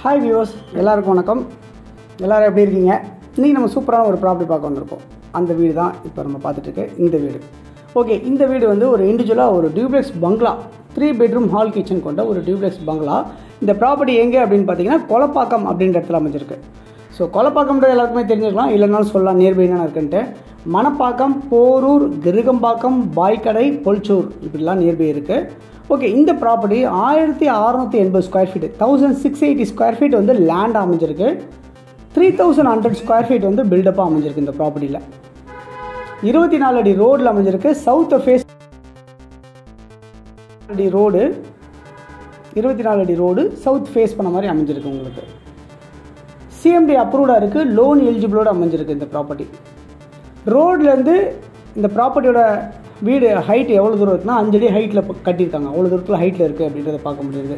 Hi viewers, எல்லாருக்கும் வணக்கம். எல்லாரும் எப்படி இருக்கீங்க? இன்னைக்கு நம்ம சூப்பரான ஒரு ப்ராப்பர்ட்டி பார்க்க வந்திருக்கோம். அந்த வீடு தான் இப்போ நம்ம பார்த்துட்டு இருக்க இந்த வீடு. ஓகே, இந்த வீடு வந்து ஒரு இண்டிவிஜுவலாக ஒரு டியூப்ளெக்ஸ் பங்களா 3 bedroom ஹால் கிச்சன் கொண்ட ஒரு டியூப்ளெக்ஸ் பங்களா. இந்த ப்ராப்பர்ட்டி எங்கே அப்படின்னு பார்த்தீங்கன்னா கொலப்பாக்கம் அப்படின்ற இடத்துல அமைஞ்சிருக்கு. ஸோ கொலப்பாக்கம்ன்றது எல்லாருக்குமே தெரிஞ்சுக்கலாம், இல்லைனாலும் சொல்லலாம் நியர்பை என்ன இருக்குன்ட்டு. மணப்பாக்கம், போரூர், கெருகம்பாக்கம், பாய்கடை, பொலிச்சூர் இப்படிலாம் நியர்பை இருக்குது. ஓகே, இந்த property 1680 square feet, 1680 square feet வந்து லேண்ட் அமைஞ்சிருக்கு. 3100 ஸ்கொயர் ஃபீட் வந்து பில்டப்பாக அமைஞ்சிருக்கு. இந்த ப்ராப்பர்ட்டியில் 24 அடி ரோடில் அமைஞ்சிருக்கு. சவுத் ஃபேஸ் அடி ரோடு, 24 அடி ரோடு சவுத் ஃபேஸ் பண்ண மாதிரி அமைஞ்சிருக்கு. உங்களுக்கு Cmda அப்ரூவ்டாக இருக்குது, லோன் எலிஜிபிளோடு அமைஞ்சிருக்கு. இந்த ப்ராப்பர்ட்டி ரோட்லேருந்து இந்த ப்ராப்பர்ட்டியோட வீடு ஹைட் எவ்வளோ தூரம் இருக்குன்னா 5 அடி ஹைட்டில் கட்டியிருக்காங்க. அவ்வளோ தூரத்தில் ஹைட்டில் இருக்குது அப்படின்றத பார்க்க முடியுது.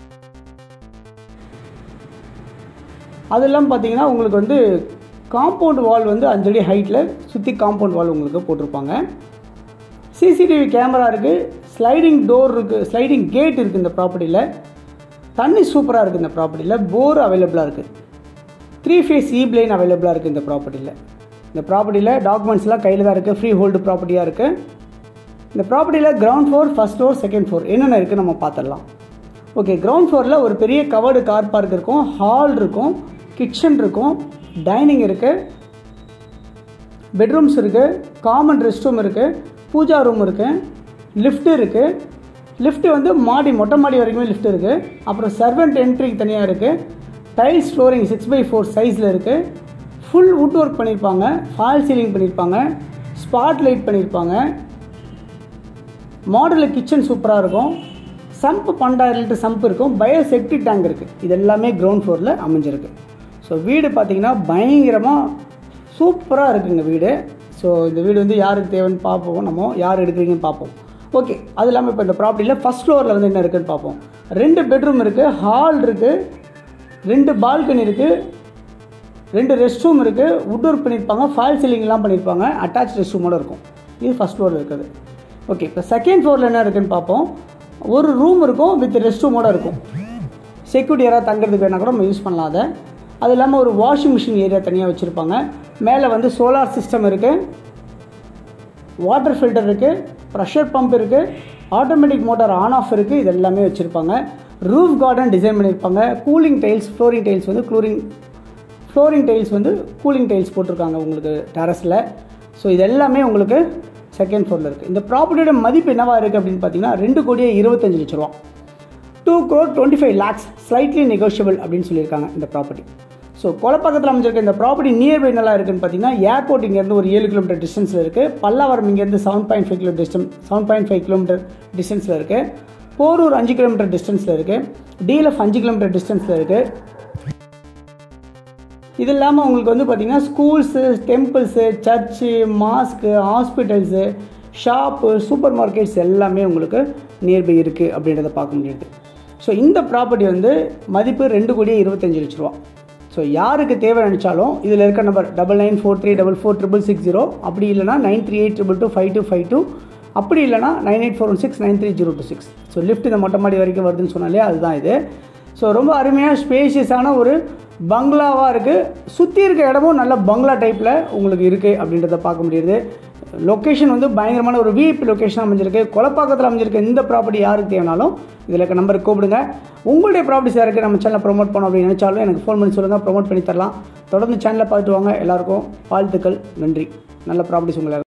அது இல்லாமல் பார்த்தீங்கன்னா உங்களுக்கு வந்து காம்பவுண்ட் வால் வந்து 5 அடி ஹைட்டில் சுற்றி காம்பவுண்ட் வால் உங்களுக்கு போட்டிருப்பாங்க. CCTV கேமரா இருக்குது, ஸ்லைடிங் டோர் இருக்குது, ஸ்லைடிங் கேட் இருக்குது. இந்த ப்ராப்பர்ட்டியில் தண்ணி சூப்பராக இருக்குது. இந்த ப்ராப்பர்ட்டியில் போர் அவைலபிளாக இருக்குது. 3 phase லைன் அவைலபிளாக இருக்குது. இந்த ப்ராப்பர்ட்டியில் டாக்குமெண்ட்ஸ்லாம் கையில் தான் இருக்குது. ஃப்ரீஹோல்டு ப்ராப்பர்ட்டியாக இருக்குது. இந்த ப்ராப்பர்ட்டியில் ground floor, first floor, second floor என்னென்ன இருக்குது நம்ம பார்த்துடலாம். ஓகே, கிரவுண்ட் ஃப்ளோரில் ஒரு பெரிய கவர்டு கார் பார்க் இருக்கும், ஹால் இருக்கும், கிச்சன் இருக்கும், டைனிங் இருக்குது, பெட்ரூம்ஸ் இருக்குது, காமன் ரெஸ்ட் ரூம் இருக்குது, பூஜா ரூம் இருக்குது, லிஃப்ட் இருக்குது. லிஃப்ட்டு வந்து மாடி, மொட்டை மாடி வரைக்குமே லிஃப்ட் இருக்குது. அப்புறம் சர்வெண்ட் என்ட்ரிக்கு தனியாக இருக்குது. டைல்ஸ் ஃப்ளோரிங் 6x4 சைஸில் இருக்குது. ஃபுல் வுட் ஒர்க் பண்ணியிருப்பாங்க, ஃபால் சீலிங் பண்ணியிருப்பாங்க, ஸ்பாட் லைட் பண்ணியிருப்பாங்க. மாடலில் கிச்சன் சூப்பராக இருக்கும். சம்ப் 12 லிட்டர் சம்ப் இருக்கும். செப்டிக் டேங்க் இருக்குது. இது எல்லாமே கிரவுண்ட் ஃப்ளோரில் அமைஞ்சிருக்கு. ஸோ வீடு பார்த்திங்கன்னா பயங்கரமாக சூப்பராக இருக்குங்க வீடு. ஸோ இந்த வீடு வந்து யாருக்கு தேவைன்னு பார்ப்போம், நம்ம யார் எடுக்கிறீங்கன்னு பார்ப்போம். ஓகே, அது இல்லாமல் இப்போ இந்த ப்ராப்பர்ட்டியில் ஃபஸ்ட் ஃப்ளோரில் வந்து என்ன இருக்குதுன்னு பார்ப்போம். 2 பெட்ரூம் இருக்குது, ஹால் இருக்குது, 2 பால்கனி இருக்குது, 2 ரெஸ்ட் ரூம் இருக்குது, வுட் ஒர்க் பண்ணியிருப்பாங்க, ஃபால் சீலிங்லாம் பண்ணியிருப்பாங்க, அட்டாச் ரெஸ்ட் ரூமோடு இருக்கும். இது ஃபஸ்ட் ஃப்ளோரில் இருக்குது. ஓகே, இப்போ செகண்ட் ஃப்ளோரில் என்ன இருக்குதுன்னு பார்ப்போம். ஒரு ரூம் இருக்கும், வித் ரெஸ்ட் ரூமோடு இருக்கும். செக்யூரிட்டி யாராவது தங்குறதுக்கு வேணால் கூட நம்ம யூஸ் பண்ணலாம் அதை. அது இல்லாமல் ஒரு வாஷிங் மிஷின் ஏரியா தனியாக வச்சுருப்பாங்க. மேலே வந்து சோலார் சிஸ்டம் இருக்குது, வாட்டர் ஃபில்டர் இருக்குது, ப்ரெஷர் பம்ப் இருக்குது, ஆட்டோமேட்டிக் மோட்டார் ஆன் ஆஃப் இருக்குது. இது எல்லாமே வச்சுருப்பாங்க. ரூஃப் கார்டன் டிசைன் பண்ணியிருப்பாங்க. கூலிங் டைல்ஸ், ஃப்ளோரிங் டைல்ஸ் வந்து கூலிங் டைல்ஸ் போட்டிருக்காங்க உங்களுக்கு டெரஸில். ஸோ இது எல்லாமே உங்களுக்கு செகண்ட் ஃப்ளோரில் இருக்குது. இந்த ப்ராப்பர்ட்டியோட மதிப்பு என்னவாக இருக்குது அப்படின்னு பார்த்தீங்கன்னா 2,25,00,000 2,25,00,000 ஸ்லைட்லி நெகோஷியபிள் அப்படின்னு சொல்லியிருக்காங்க இந்த ப்ராப்பர்ட்டி. ஸோ கொலப்பாக்கத்தில் அமைஞ்சிருக்க இந்த ப்ராப்பர்ட்டி நியர்பை நல்லா இருக்குன்னு பார்த்தீங்கன்னா ஏர்போர்ட் இங்கேருந்து ஒரு 7 கிலோமீட்டர் டிஸ்டன்ஸில் இருக்குது. பல்லாவரம் இங்கேருந்து 7.5 கிலோமீட்டர் டிஸ்டன்ஸில் இருக்குது. போரூர் 5 கிலோமீட்டர் டிஸ்டன்ஸில் இருக்குது. DLF 5 கிலோமீட்டர் டிஸ்டன்ஸில் இருக்குது. இது இல்லாமல் உங்களுக்கு வந்து பார்த்திங்கன்னா schools, temples, church, mosque, hospitals, shop, super markets எல்லாமே உங்களுக்கு நியர்பை இருக்குது அப்படின்றத பார்க்க முடியுது. ஸோ இந்த ப்ராப்பர்ட்டி வந்து மதிப்பு 2,25,00,000. ஸோ யாருக்கு தேவை நினச்சாலும் இதில் இருக்க நம்பர் 9943446660, அப்படி இல்லைனா 9382225252, அப்படி இல்லைனா 9841693026. ஸோ லிஃப்ட் இந்த மொட்டை மாடி வரைக்கும் வருதுன்னு சொன்னாலே அதுதான் இது. ஸோ ரொம்ப அருமையாக ஸ்பேஷியஸான ஒரு பங்களாவாக இருக்குது. சுற்றி இருக்க இடமும் நல்ல பங்களா டைப்பில் உங்களுக்கு இருக்குது அப்படின்றத பார்க்க முடியுது. லொக்கேஷன் வந்து பயங்கரமான ஒரு VIP லொக்கேஷன் அமைஞ்சிருக்கு. கொலப்பாக்கத்தில் அமைஞ்சிருக்கு. இந்த ப்ராப்பர்ட்டி யாருக்கு தேவைனாலும் இதில் இருக்க நம்பருக்கு கூப்பிடுங்க. உங்களுடைய ப்ராப்பர்ட்டிஸ் யாருக்கு நம்ம சேனலை ப்ரொமோட் பண்ணோம் அப்படின்னு நினச்சாலும் எனக்கு ஃபோன் பண்ணி சொல்லுங்கள், ப்ரொமோட் பண்ணி தரலாம். தொடர்ந்து சேனலை பார்த்துட்டு வாங்க. எல்லாருக்கும் வாழ்த்துக்கள், நன்றி. நல்ல ப்ராப்பர்ட்டிஸ் உங்களை